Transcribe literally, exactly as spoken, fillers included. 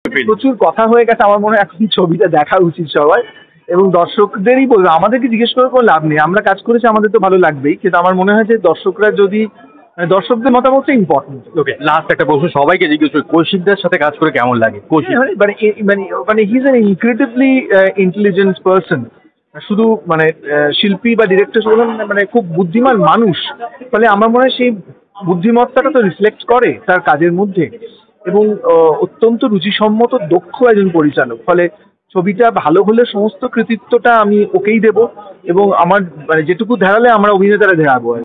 প্রচুর কথা হয়ে গেছে, আমার মনে হয় এখন ছবিটা দেখা উচিত সবার, এবং দর্শকদেরই বলবো, আমাদেরকে জিজ্ঞেস করে কোনো লাভ নেই, আমরা কাজ করেছি আমাদের তো ভালো লাগবেই, কিন্তু আমার মনে হয় যে দর্শকরা যদি, দর্শকদের মতামতটা ইম্পর্টেন্ট। ওকে, লাস্ট একটা প্রশ্ন সবাইকে জিজ্ঞেস করি, কৌশিকদার সাথে কাজ করে কেমন লাগে? কৌশিক মানে মানে মানে he is an incredibly intelligent person, শুধু মানে শিল্পী বা ডিরেক্টর বলেন, মানে খুব বুদ্ধিমান মানুষ, ফলে আমার মনে হয় সেই বুদ্ধিমত্তাটা তো রিফ্লেক্ট করে তার কাজের মধ্যে, এবং অত্যন্ত রুচিসম্মত দক্ষ একজন পরিচালক, ফলে ছবিটা ভালো হলে সমস্ত কৃতিত্বটা আমি ওকেই দেব, এবং আমার মানে যেটুকু ধারালে আমরা অভিনেতারা ধারাবো।